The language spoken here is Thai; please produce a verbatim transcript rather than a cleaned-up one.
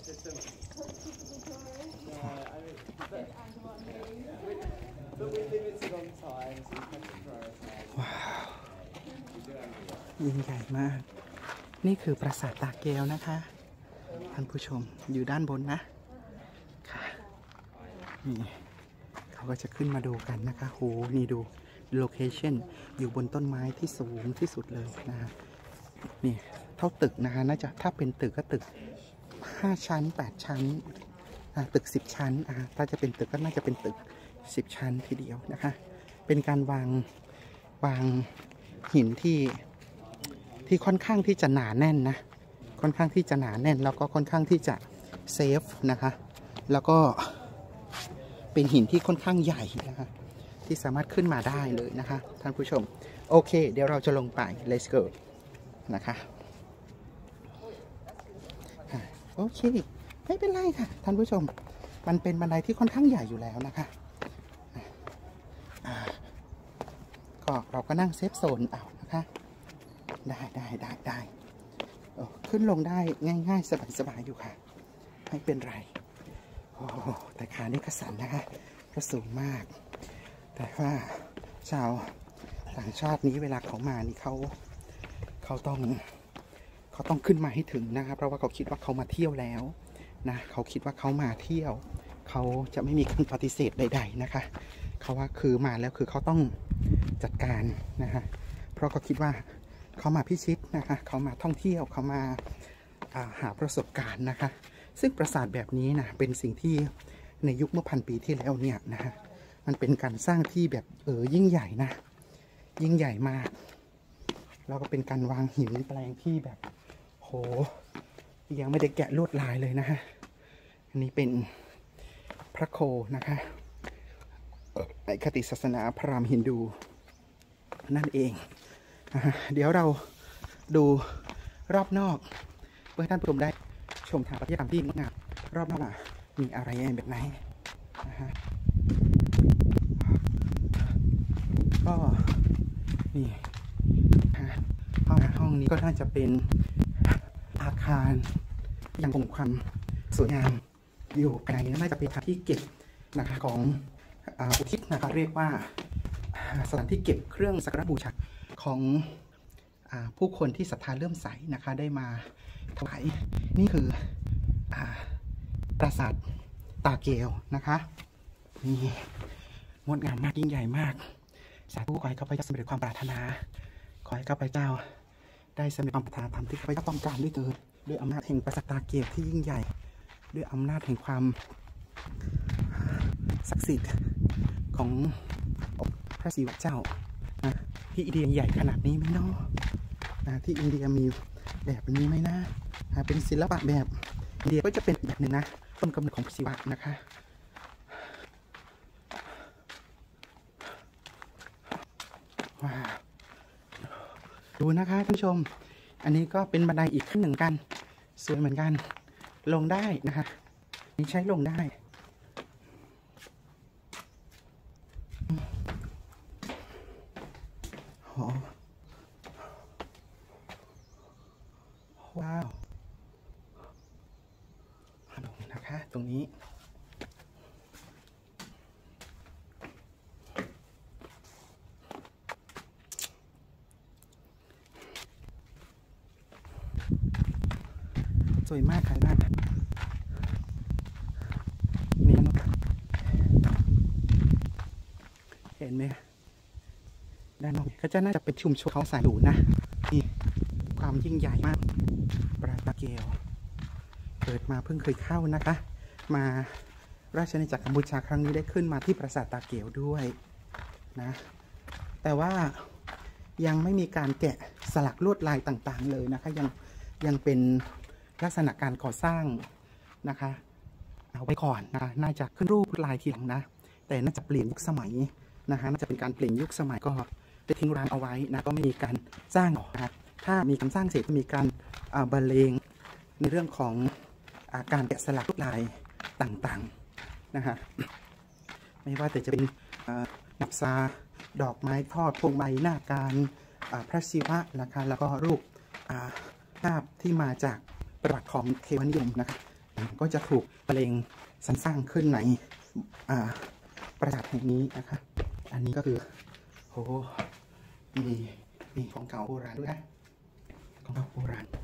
ว้าวยิ่งใหญ่มากนี่คือปราสาทตาเกลนะคะท่านผู้ชมอยู่ด้านบนนะค่ะนี่เขาก็จะขึ้นมาดูกันนะคะโหนี่ดูโลเคชั่นอยู่บนต้นไม้ที่สูงที่สุดเลยนะนี่เท่าตึกนะคะน่าจะถ้าเป็นตึกก็ตึกห้าชั้นแปดชั้นตึกสิบชั้นอ่าถ้าจะเป็นตึกก็น่าจะเป็นตึกสิบชั้นทีเดียวนะคะเป็นการวางวางหินที่ที่ค่อนข้างที่จะหนาแน่นนะค่อนข้างที่จะหนาแน่นแล้วก็ค่อนข้างที่จะเซฟนะคะแล้วก็เป็นหินที่ค่อนข้างใหญ่นะคะที่สามารถขึ้นมาได้เลยนะคะท่านผู้ชมโอเคเดี๋ยวเราจะลงไป let's go นะคะโอเคไม่เป็นไรค่ะท่านผู้ชมมันเป็นบันไดที่ค่อนข้างใหญ่อยู่แล้วนะคะก็เราก็นั่งเซฟโซนเอานะคะได้ได้ได้ได้ขึ้นลงได้ง่ายๆสบายๆอยู่ค่ะไม่เป็นไรโอ้แต่ขานี่ก็สั่นนะคะก็สูงมากแต่ว่าชาวต่างชาตินี้เวลาเขามานี่เขาเขาต้องเขาต้องขึ้นมาให้ถึงนะครับเพราะว่าเขาคิดว่าเขามาเที่ยวแล้วนะเขาคิดว่าเขามาเที่ยวเขาจะไม่มีการปฏิเสธใดๆนะคะเขาว่าคือมาแล้วคือเขาต้องจัดการนะคะเพราะเขาคิดว่าเขามาพิชิตนะคะเขามาท่องเที่ยวเขามาหาประสบการณ์นะคะซึ่งปราสาทแบบนี้นะเป็นสิ่งที่ในยุคเมื่อพันปีที่แล้วเนี่ยนะฮะมันเป็นการสร้างที่แบบเออยิ่งใหญ่นะยิ่งใหญ่มากแล้วก็เป็นการวางหินแปลงที่แบบโหยังไม่ได้แกะลวดลายเลยนะฮะอันนี้เป็นพระโคนะคะในคติศาสนาพราหมณ์ฮินดูนั่นเองเดี๋ยวเราดูรอบนอกเพื่อท่านผู้ชมได้ชมสถาปัตยกรรมที่งดงามรอบนอกมีอะไรแบบไหนนะฮะก็นี่ห้องห้องนี้ก็น่าจะเป็นอาคารยังคงความสวยงามอยู่ภายในน่าจะเป็นที่เก็บนะคะของอุทิศนะคะเรียกว่าสถานที่เก็บเครื่องสักการะบูชาของผู้คนที่ศรัทธาเลื่อมใสนะคะได้มาถวายนี่คือปราสาทตาเกลนะคะนี่งดงามมากยิ่งใหญ่มากสาธุขอให้ข้าพเจ้าสำเร็จความปรารถนาขอให้ข้าพเจ้าได้สำเร็จความปรารถนาธรรมที่ข้าพเจ้าต้องการด้วยเถิดด้วยอำนาจแห่งปราสาทตาเกลที่ยิ่งใหญ่ด้วยอำนาจแห่งความศักดิ์สิทธิ์ของพระศิวะเจ้านะที่อินเดียใหญ่ขนาดนี้ไหมเนาะนะที่อินเดียมีแบบนี้ไหมนะเป็นศิลปะแบบอินเดียก็จะเป็นแบบหนึ่งนะต้นกำเนิดของพระศิวะนะคะว้าวดูนะคะท่านผู้ชมอันนี้ก็เป็นบันไดอีกขั้นหนึ่งกันสวยเหมือนกันลงได้นะคะนี่ใช้ลงได้ว้าวลงนะคะตรงนี้สวยมากค่ะมากนี่เห็นไหมด้านนอกก็จะน่าจะเป็นชุมชนเขาสายหรูนะนี่ความยิ่งใหญ่มากปราสาทตาเกลเกิดมาเพิ่งเคยเข้านะคะมาราชอาณาจักรกัมพูชาครั้งนี้ได้ขึ้นมาที่ปราสาทตาเกลด้วยนะแต่ว่ายังไม่มีการแกะสลักลวดลายต่างๆเลยนะคะยังยังเป็นลักษณะการก่อสร้างนะคะเอาไว้ก่อนนะน่าจะขึ้นรูปลายทีหลังนะแต่น่าจะเปลี่ยนยุคสมัยนะคะน่าจะเป็นการเปลี่ยนยุคสมัยก็ได้ทิ้งร้างเอาไว้นะก็ไม่มีการสร้างหรอกนะถ้ามีการสร้างเสร็จจะมีการบรรเลงในเรื่องของอาการแกะสลักลวดลายต่างๆนะคะไม่ว่าแต่จะเป็นหนับซาดอกไม้ทอดพวงใบหน้าการพระศิวะนะคะแล้วก็รูปภาพที่มาจากประวัติของเทวนิยมนะคะก็จะถูกบรรเลงสรรสร้างขึ้นในอ่าปราสาทแห่งนี้นะคะอันนี้ก็คือโอ้มีมีของเก่าโบราณด้วยนะของเก่าโบราณ